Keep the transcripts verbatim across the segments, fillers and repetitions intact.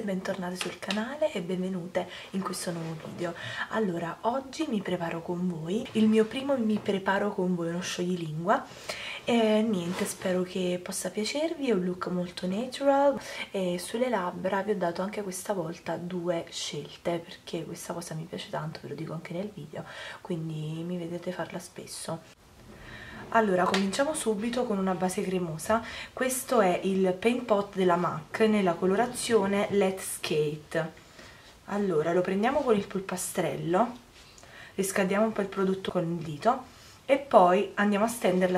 bentornate sul canale e benvenute in questo nuovo video. Allora, oggi mi preparo con voi, il mio primo mi preparo con voi uno scioglilingua e niente, spero che possa piacervi. È un look molto natural e sulle labbra vi ho dato anche questa volta due scelte perché questa cosa mi piace tanto, ve lo dico anche nel video, quindi mi vedete farla spesso. Allora, cominciamo subito con una base cremosa. Questo è il Paint Pot della MAC nella colorazione Let's Skate. Allora, lo prendiamo con il polpastrello, riscaldiamo un po' il prodotto con il dito e poi andiamo a stenderla.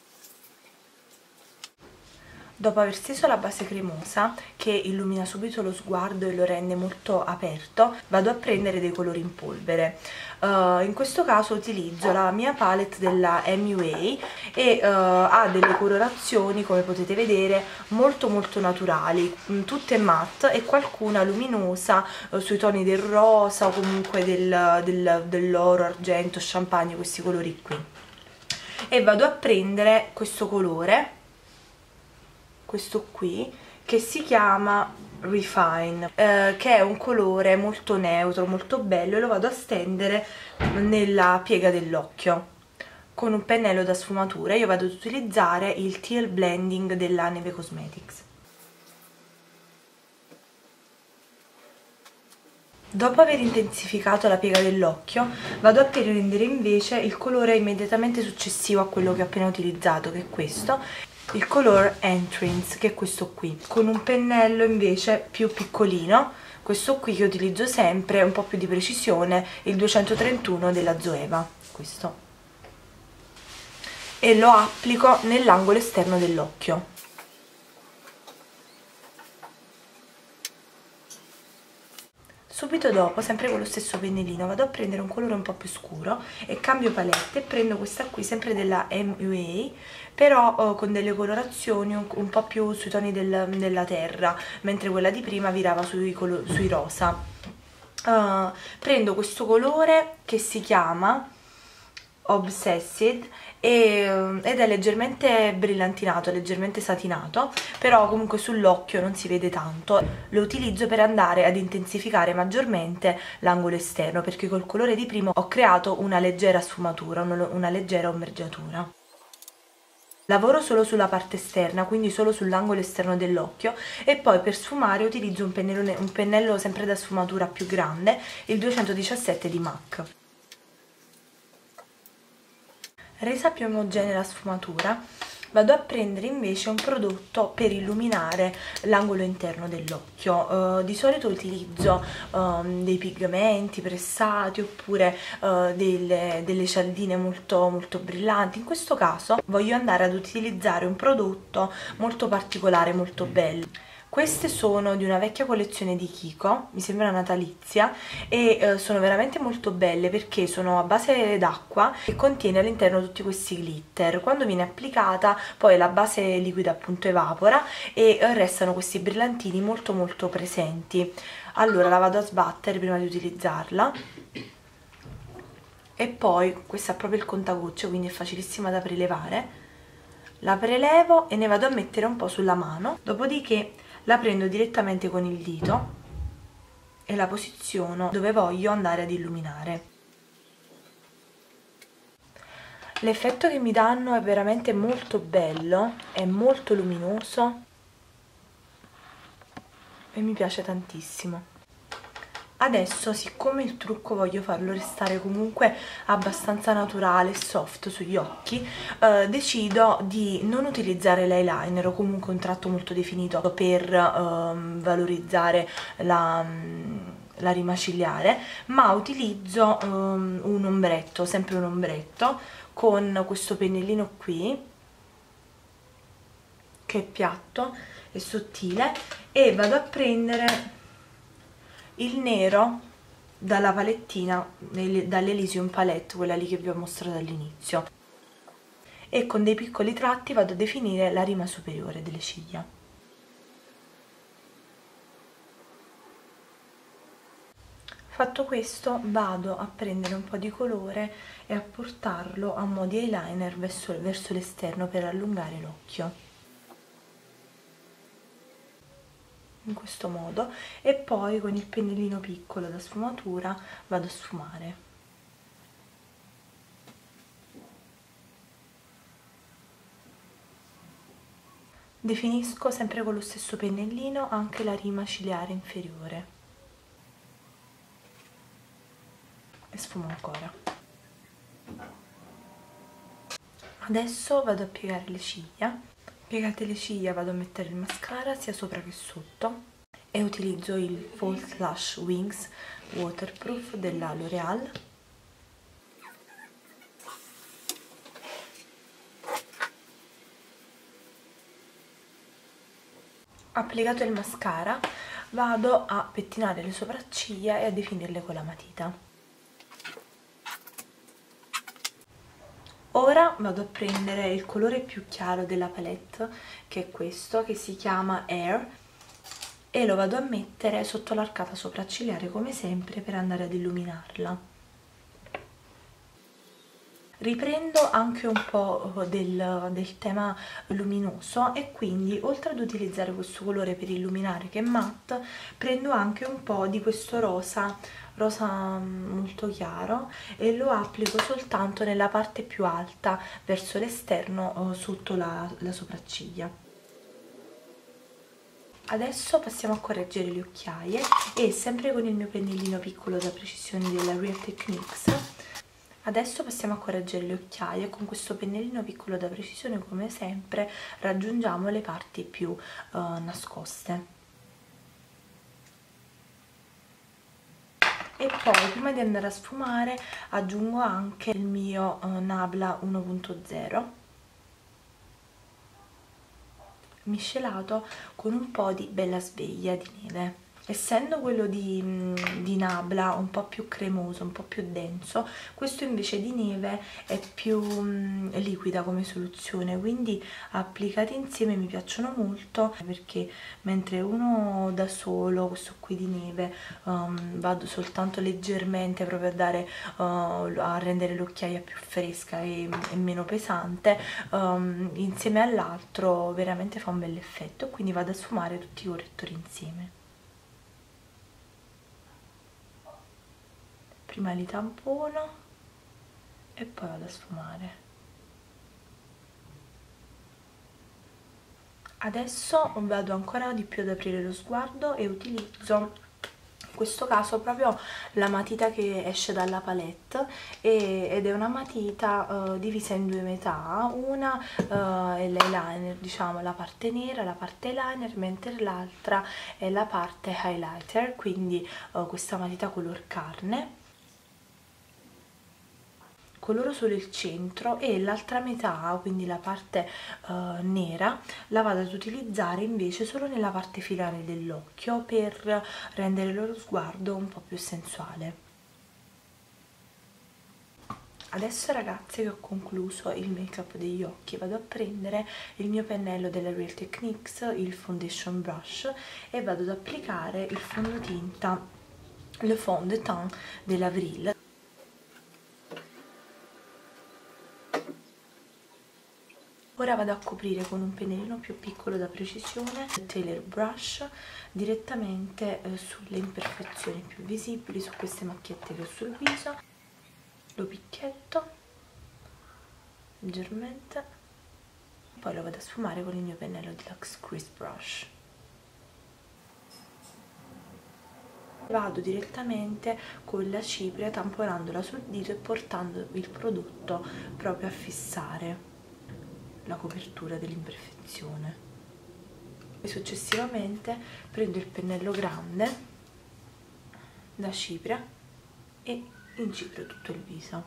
Dopo aver steso la base cremosa, che illumina subito lo sguardo e lo rende molto aperto, vado a prendere dei colori in polvere. Uh, in questo caso utilizzo la mia palette della M U A e uh, ha delle colorazioni, come potete vedere, molto molto naturali, tutte matte e qualcuna luminosa uh, sui toni del rosa o comunque del, del, dell'oro, argento, champagne, questi colori qui. E vado a prendere questo colore, questo qui, che si chiama Refine, eh, che è un colore molto neutro, molto bello, e lo vado a stendere nella piega dell'occhio con un pennello da sfumatura. Io vado ad utilizzare il Teal Blending della Neve Cosmetics. Dopo aver intensificato la piega dell'occhio, vado a prendere invece il colore immediatamente successivo a quello che ho appena utilizzato, che è questo, il color Entrance, che è questo qui, con un pennello invece più piccolino, questo qui che utilizzo sempre, un po' più di precisione, il duecentotrentuno della Zoeva, questo, e lo applico nell'angolo esterno dell'occhio. Subito dopo, sempre con lo stesso pennellino, vado a prendere un colore un po' più scuro e cambio palette e prendo questa qui, sempre della M U A, però oh, con delle colorazioni un, un po' più sui toni del, della terra, mentre quella di prima virava sui, sui rosa. Uh, prendo questo colore che si chiama Obsessed e, ed è leggermente brillantinato, leggermente satinato, però comunque sull'occhio non si vede tanto. Lo utilizzo per andare ad intensificare maggiormente l'angolo esterno, perché col colore di primo ho creato una leggera sfumatura, una, una leggera ombreggiatura. Lavoro solo sulla parte esterna, quindi solo sull'angolo esterno dell'occhio, e poi per sfumare utilizzo un pennello, un pennello sempre da sfumatura più grande, il duecentodiciassette di MAC. Resa più omogenea la sfumatura, vado a prendere invece un prodotto per illuminare l'angolo interno dell'occhio. Uh, di solito utilizzo um, dei pigmenti pressati oppure uh, delle, delle cialdine molto, molto brillanti. In questo caso voglio andare ad utilizzare un prodotto molto particolare, molto bello. Queste sono di una vecchia collezione di Kiko, mi sembra natalizia, e eh, sono veramente molto belle perché sono a base d'acqua e contiene all'interno tutti questi glitter. Quando viene applicata poi la base liquida appunto evapora e eh, restano questi brillantini molto molto presenti. Allora la vado a sbattere prima di utilizzarla e poi questo è proprio il contagocce, quindi è facilissima da prelevare. La prelevo e ne vado a mettere un po' sulla mano, dopodiché la prendo direttamente con il dito e la posiziono dove voglio andare ad illuminare. L'effetto che mi danno è veramente molto bello, è molto luminoso e mi piace tantissimo. Adesso, siccome il trucco voglio farlo restare comunque abbastanza naturale e soft sugli occhi, eh, decido di non utilizzare l'eyeliner o comunque un tratto molto definito per eh, valorizzare la, la rima ciliare, ma utilizzo um, un ombretto, sempre un ombretto, con questo pennellino qui, che è piatto e sottile, e vado a prendere il nero dalla palettina, dall'Elysium Palette, quella lì che vi ho mostrato all'inizio, e con dei piccoli tratti vado a definire la rima superiore delle ciglia. Fatto questo, vado a prendere un po' di colore e a portarlo a mo' di eyeliner verso, verso l'esterno per allungare l'occhio. in questo modo, e poi con il pennellino piccolo da sfumatura vado a sfumare. Definisco sempre con lo stesso pennellino anche la rima ciliare inferiore e sfumo ancora. Adesso vado a piegare le ciglia. Piegate le ciglia vado a mettere il mascara sia sopra che sotto e utilizzo il False Lash Wings Waterproof della L'Oreal. Applicato il mascara vado a pettinare le sopracciglia e a definirle con la matita. Ora vado a prendere il colore più chiaro della palette, che è questo, che si chiama Air, e lo vado a mettere sotto l'arcata sopraccigliare come sempre per andare ad illuminarla. Riprendo anche un po' del, del tema luminoso e quindi oltre ad utilizzare questo colore per illuminare che è matte, prendo anche un po' di questo rosa, rosa molto chiaro, e lo applico soltanto nella parte più alta verso l'esterno sotto la, la sopracciglia. Adesso passiamo a correggere le occhiaie e sempre con il mio pennellino piccolo da precisione della Real Techniques. Adesso passiamo a correggere le occhiaie e con questo pennellino piccolo da precisione come sempre raggiungiamo le parti più uh, nascoste. E poi prima di andare a sfumare aggiungo anche il mio uh, Nabla uno punto zero miscelato con un po' di Bella Sveglia di neve. Essendo quello di, di Nabla un po' più cremoso, un po' più denso, questo invece di neve è più um, liquida come soluzione, quindi applicati insieme mi piacciono molto, perché mentre uno da solo, questo qui di neve, um, vado soltanto leggermente proprio a dare uh, a rendere l'occhiaia più fresca e, e meno pesante, um, insieme all'altro veramente fa un bel effetto, quindi vado a sfumare tutti i correttori insieme. Prima li tampono e poi vado a sfumare. Adesso vado ancora di più ad aprire lo sguardo e utilizzo in questo caso proprio la matita che esce dalla palette e, ed è una matita uh, divisa in due metà, una uh, è l'eyeliner, diciamo la parte nera, la parte eyeliner, mentre l'altra è la parte highlighter, quindi uh, questa matita color carne. Coloro solo il centro e l'altra metà, quindi la parte uh, nera, la vado ad utilizzare invece solo nella parte finale dell'occhio per rendere lo sguardo un po' più sensuale. Adesso ragazze che ho concluso il make up degli occhi, vado a prendere il mio pennello della Real Techniques, il Foundation Brush, e vado ad applicare il fondotinta, le Fond de Teint dell'Avril. Ora vado a coprire con un pennellino più piccolo da precisione, il Tailor Brush, direttamente eh, sulle imperfezioni più visibili, su queste macchiette che ho sul viso. Lo picchietto leggermente, poi lo vado a sfumare con il mio pennello di Luxe Crease Brush. Vado direttamente con la cipria tamponandola sul dito e portando il prodotto proprio a fissare la copertura dell'imperfezione. E successivamente prendo il pennello grande da cipria e inciprio tutto il viso.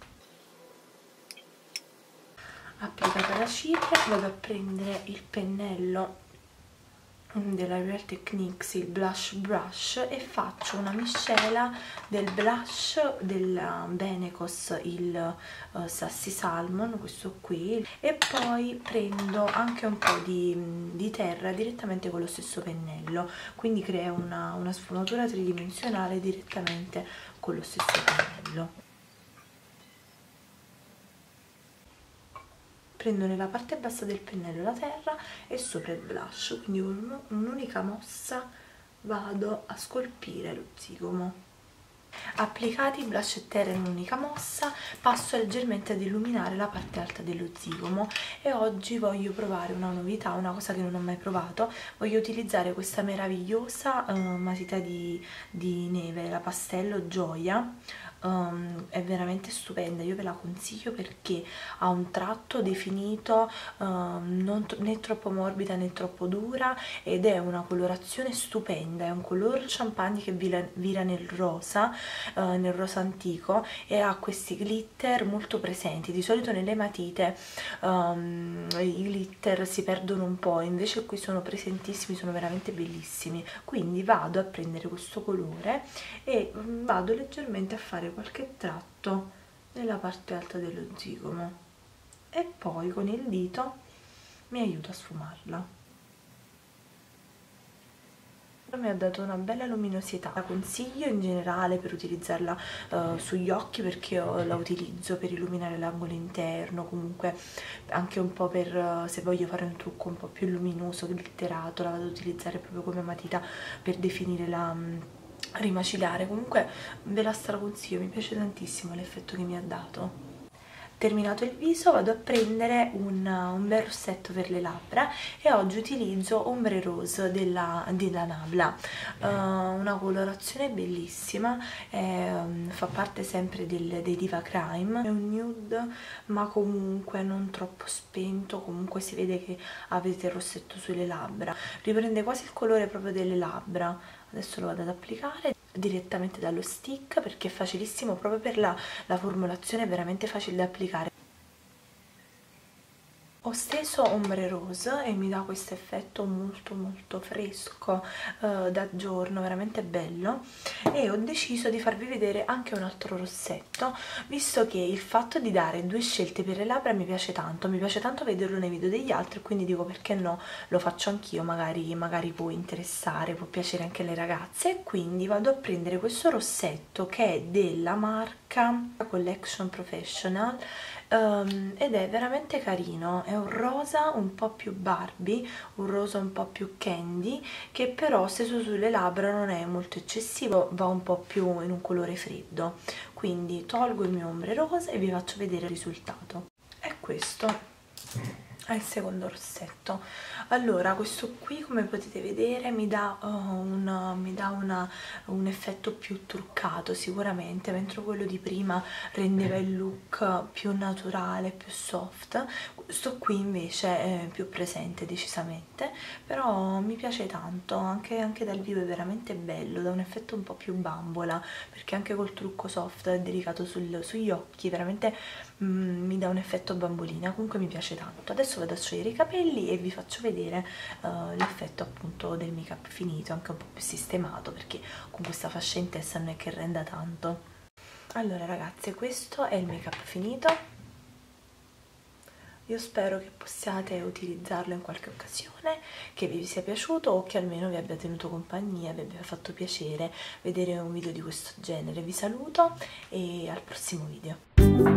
Applicata la cipria vado a prendere il pennello della Real Techniques, il Blush Brush, e faccio una miscela del blush della Benecos, il uh, Sassy Salmon, questo qui, e poi prendo anche un po' di, di terra direttamente con lo stesso pennello, quindi crea una, una sfumatura tridimensionale direttamente con lo stesso pennello. prendo nella parte bassa del pennello la terra e sopra il blush, quindi con un'unica mossa vado a scolpire lo zigomo. Applicati i blush e terra in un'unica mossa, passo leggermente ad illuminare la parte alta dello zigomo e oggi voglio provare una novità, una cosa che non ho mai provato. Voglio utilizzare questa meravigliosa uh, matita di, di neve, la Pastello Gioia. Um, è veramente stupenda, io ve la consiglio perché ha un tratto definito, um, non né troppo morbida né troppo dura, ed è una colorazione stupenda, è un color champagne che vira, vira nel rosa, uh, nel rosa antico, e ha questi glitter molto presenti. Di solito nelle matite um, i glitter si perdono un po', invece qui sono presentissimi, sono veramente bellissimi. Quindi vado a prendere questo colore e um, vado leggermente a fare qualche tratto nella parte alta dello zigomo e poi con il dito mi aiuto a sfumarla. Mi ha dato una bella luminosità, la consiglio in generale per utilizzarla uh, sugli occhi, perché io la utilizzo per illuminare l'angolo interno, comunque anche un po' per uh, se voglio fare un trucco un po' più luminoso, glitterato, la vado ad utilizzare proprio come matita per definire la um, rimacilare. Comunque ve la straconsiglio, mi piace tantissimo l'effetto che mi ha dato. Terminato il viso vado a prendere un, un bel rossetto per le labbra e oggi utilizzo Ombre Rose della, della Nabla, uh, una colorazione bellissima, eh, fa parte sempre del, dei Diva Crime, è un nude ma comunque non troppo spento, comunque si vede che avete il rossetto sulle labbra, riprende quasi il colore proprio delle labbra. Adesso lo vado ad applicare direttamente dallo stick perché è facilissimo, proprio per la, la formulazione è veramente facile da applicare. Ho steso Ombre Rose e mi dà questo effetto molto molto fresco uh, da giorno, veramente bello, e ho deciso di farvi vedere anche un altro rossetto, visto che il fatto di dare due scelte per le labbra mi piace tanto, mi piace tanto vederlo nei video degli altri, quindi dico perché no, lo faccio anch'io, magari, magari può interessare, può piacere anche alle ragazze, e quindi vado a prendere questo rossetto che è della marca Collection Professional. Um, ed è veramente carino, è un rosa un po' più Barbie, un rosa un po' più candy, che però steso sulle labbra non è molto eccessivo, va un po' più in un colore freddo. Quindi tolgo il mio Ombre Rose e vi faccio vedere il risultato. È questo, è il secondo rossetto. Allora, questo qui, come potete vedere, mi dà, uh, una, mi dà una, un effetto più truccato sicuramente, mentre quello di prima rendeva il look più naturale, più soft. Questo qui invece è più presente decisamente, però mi piace tanto, anche, anche dal vivo è veramente bello, dà un effetto un po' più bambola, perché anche col trucco soft e delicato sul, sugli occhi veramente mm, mi dà un effetto bambolina. Comunque mi piace tanto. Adesso vado a sciogliere i capelli e vi faccio vedere uh, l'effetto appunto del make up finito, anche un po' più sistemato, perché con questa fascia in testa non è che renda tanto. Allora ragazze, questo è il make up finito. Io spero che possiate utilizzarlo in qualche occasione, che vi sia piaciuto o che almeno vi abbia tenuto compagnia, vi abbia fatto piacere vedere un video di questo genere. Vi saluto e al prossimo video.